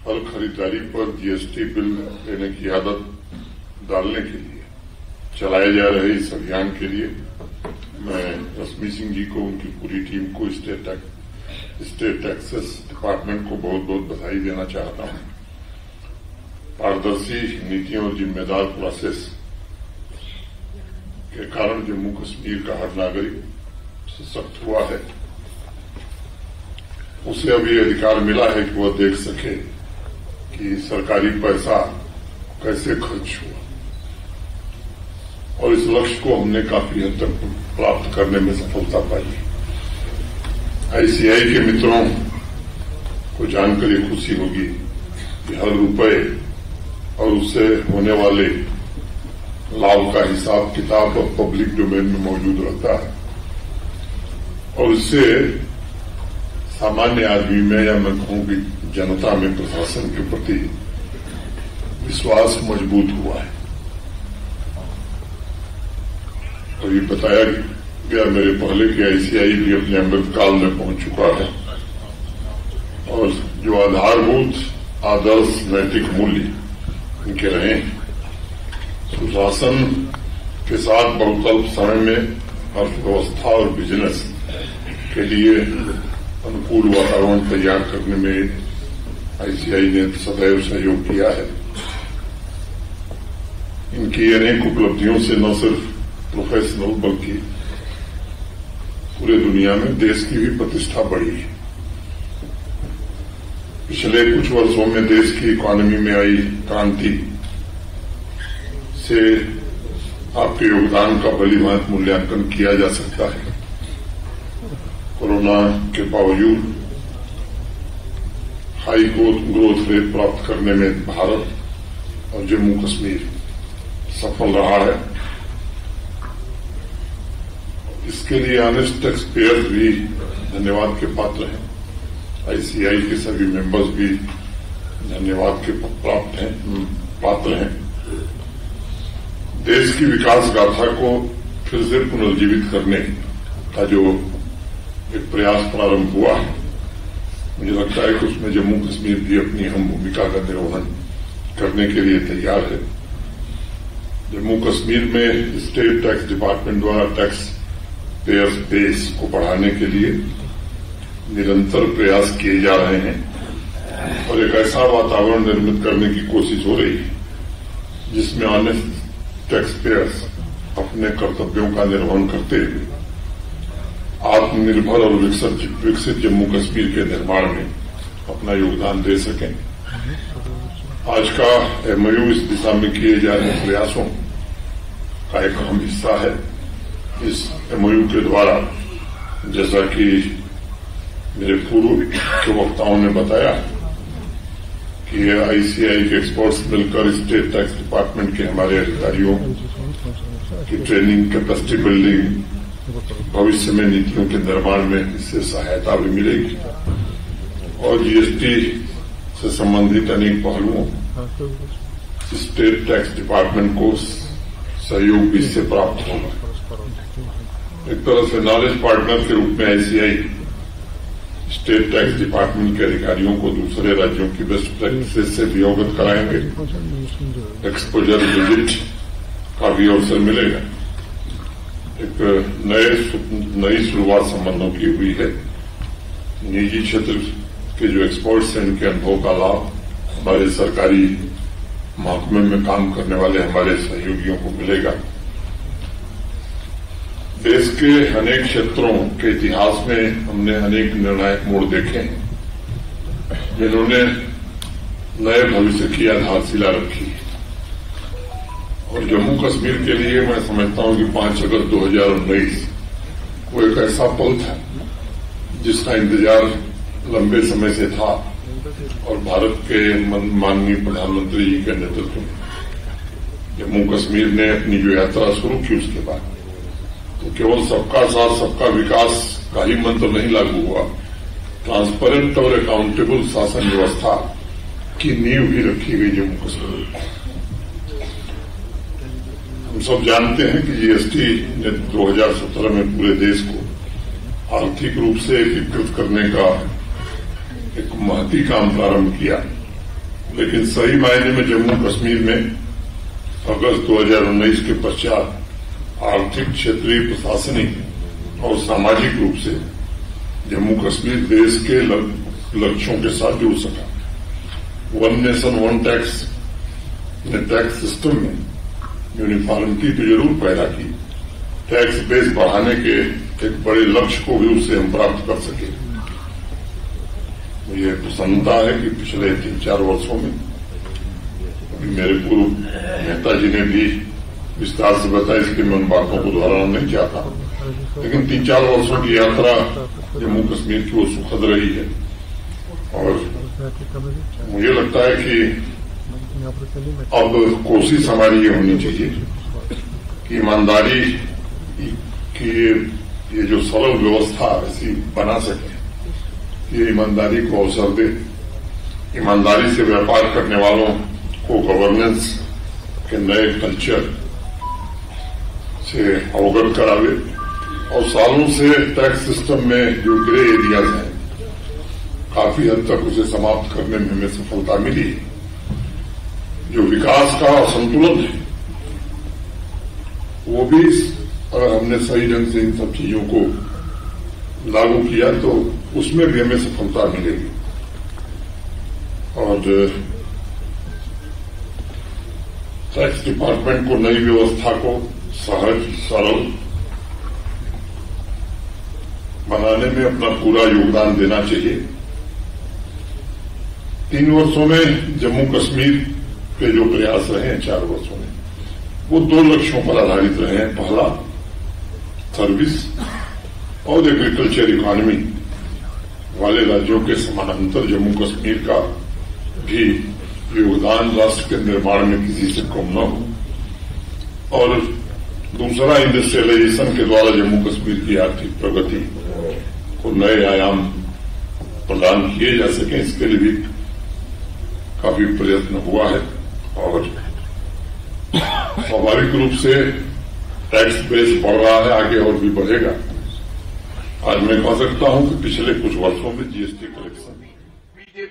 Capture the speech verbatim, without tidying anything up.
फल खरीदारी पर जीएसटी बिल देने की आदत डालने के लिए चलाए जा रहे इस अभियान के लिए मैं रश्मि सिंह जी को, उनकी पूरी टीम को, स्टेट स्टेट टैक्सेस डिपार्टमेंट को बहुत बहुत बधाई देना चाहता हूं। पारदर्शी नीतियों और जिम्मेदार प्रोसेस के कारण जम्मू कश्मीर का हर नागरिक सशक्त हुआ है। उसे अभी अधिकार मिला है कि वह देख सके कि सरकारी पैसा कैसे खर्च हुआ, और इस लक्ष्य को हमने काफी हद तक प्राप्त करने में सफलता पाई। आईसीआई के मित्रों को जानकर ये खुशी होगी कि हर रुपए और उससे होने वाले लाभ का हिसाब किताब और पब्लिक डोमेन में मौजूद रहता है, और इससे सामान्य आदमी में, या मैं कहूं कि जनता में प्रशासन के प्रति विश्वास मजबूत हुआ है। और ये बताया गया मेरे पहले कि आईसीआई भी अपने अमृत काल में पहुंच चुका है, और जो आधारभूत आदर्श नैतिक मूल्य इनके रहे, सुशासन के साथ बहुत अल्प समय में अर्थव्यवस्था और बिजनेस के लिए अनुकूल वातावरण तैयार करने में आईसीआई ने सदैव सहयोग किया है। इनकी अनेक उपलब्धियों से न सिर्फ प्रोफेशनल बल्कि पूरे दुनिया में देश की भी प्रतिष्ठा बढ़ी है। पिछले कुछ वर्षों में देश की इकोनॉमी में आई क्रांति से आपके योगदान का भलीभांति मूल्यांकन किया जा सकता है। कोरोना के बावजूद हाई ग्रोथ रेट प्राप्त करने में भारत और जम्मू कश्मीर सफल रहा है। इसके लिए ऑनेस्ट टैक्स पेयर्स भी धन्यवाद के पात्र हैं। आईसीआई के सभी मेंबर्स भी धन्यवाद के प्राप्त हैं पात्र हैं। देश की विकास गाथा को फिर से पुनर्जीवित करने का जो एक प्रयास प्रारंभ हुआ है, मुझे लगता है कि उसमें जम्मू कश्मीर भी अपनी अहम भूमिका का निर्वहन करने के लिए तैयार है। जम्मू कश्मीर में स्टेट टैक्स डिपार्टमेंट द्वारा टैक्स पेयर्स बेस को बढ़ाने के लिए निरंतर प्रयास किए जा रहे हैं, और एक ऐसा वातावरण निर्मित करने की कोशिश हो रही है जिसमें ऑनेस्ट टैक्स पेयर्स अपने कर्तव्यों का निर्वहन करते हुए आत्मनिर्भर और विकसित विकसित जम्मू कश्मीर के निर्माण में अपना योगदान दे सकें। आज का एमओयू इस दिशा में किए जा रहे प्रयासों का एक अहम हिस्सा है। इस एमओयू के द्वारा, जैसा कि मेरे पूर्व के वक्ताओं ने बताया, कि आईसीआई के एक्सपर्ट्स मिलकर स्टेट टैक्स डिपार्टमेंट के हमारे अधिकारियों की ट्रेनिंग, कैपेसिटी बिल्डिंग, भविष्य में नीतियों के निर्माण में इससे सहायता भी मिलेगी, और जीएसटी से संबंधित अनेक पहलुओं स्टेट टैक्स डिपार्टमेंट को सहयोग भी इससे प्राप्त होगा। एक तरह से नॉलेज पार्टनर के रूप में आईसीआई स्टेट टैक्स डिपार्टमेंट के अधिकारियों को दूसरे राज्यों की बेस्ट प्रैक्टिसेस से भी अवगत कराएंगे। एक्सपोजर विजिट का भी अवसर मिलेगा। एक नए नई शुरुआत संबंधों की हुई है। निजी क्षेत्र के जो एक्सपर्ट्स हैं, इनके अनुभव का लाभ हमारे सरकारी महकमे में काम करने वाले हमारे सहयोगियों को मिलेगा। देश के अनेक क्षेत्रों के इतिहास में हमने अनेक निर्णायक मोड़ देखे हैं जिन्होंने नए भविष्य की आधारशिला रखी, और जम्मू कश्मीर के लिए मैं समझता हूं कि पांच अगस्त दो हजार उन्नीस वो एक ऐसा पल था जिसका इंतजार लंबे समय से था, और भारत के माननीय प्रधानमंत्री जी के नेतृत्व में जम्मू कश्मीर ने अपनी जो यात्रा शुरू की, उसके बाद तो केवल सबका साथ सबका विकास का ही मंत्र नहीं लागू हुआ, ट्रांसपेरेंट और अकाउंटेबल शासन व्यवस्था की नींव भी रखी गई जम्मू कश्मीर। हम सब जानते हैं कि जीएसटी ने दो हजार सत्रह में पूरे देश को आर्थिक रूप से एकीकृत करने का एक महती काम प्रारंभ किया, लेकिन सही मायने में जम्मू कश्मीर में अगस्त दो हज़ार उन्नीस के पश्चात आर्थिक, क्षेत्रीय, प्रशासनिक और सामाजिक रूप से जम्मू कश्मीर देश के लक्ष्यों के साथ जुड़ सका। वन नेशन वन टैक्स ने टैक्स सिस्टम में यूनिफॉर्मिटी तो जरूर पैदा की, टैक्स बेस बढ़ाने के एक बड़े लक्ष्य को भी उससे हम प्राप्त कर सके। मुझे प्रसन्नता है कि पिछले तीन चार वर्षों में अभी मेरे पूर्व नेताजी ने भी विस्तार से बताया, इसलिए मैं उन बातों को दोहराना नहीं चाहता, लेकिन तीन चार वर्षों की यात्रा जम्मू कश्मीर की वो सुखद रही है। और मुझे लगता है कि अब कोशिश हमारी ये होनी चाहिए कि ईमानदारी की ये जो सरल व्यवस्था ऐसी बना सके, ये ईमानदारी को अवसर दे, ईमानदारी से व्यापार करने वालों को गवर्नेंस के नए कल्चर से अवगत करावे और सालों से टैक्स सिस्टम में जो ग्रे एरियाज हैं काफी हद तक उसे समाप्त करने में हमें सफलता मिली। जो विकास का संतुलन है वो भी अगर हमने सही ढंग से इन सब चीजों को लागू किया तो उसमें भी हमें सफलता मिलेगी। और टैक्स डिपार्टमेंट को नई व्यवस्था को सहज, सरल बनाने में अपना पूरा योगदान देना चाहिए। तीन वर्षों में जम्मू कश्मीर के जो प्रयास रहे हैं चार वर्षों में, वो दो लक्ष्यों पर आधारित रहे हैं। पहला, सर्विस और एग्रीकल्चर इकोनॉमी वाले राज्यों के समानांतर जम्मू कश्मीर का भी योगदान राष्ट्र के निर्माण में किसी से कम न हो। और दूसरा, इंडस्ट्रियलाइजेशन के द्वारा जम्मू कश्मीर की आर्थिक प्रगति को नए आयाम प्रदान किए जा सके, इसके लिए भी काफी प्रयत्न हुआ है। और स्वाभाविक रूप से टैक्स बेस बढ़ रहा है, आगे और भी बढ़ेगा। आज मैं कह सकता हूं कि पिछले कुछ वर्षों में जीएसटी कलेक्शन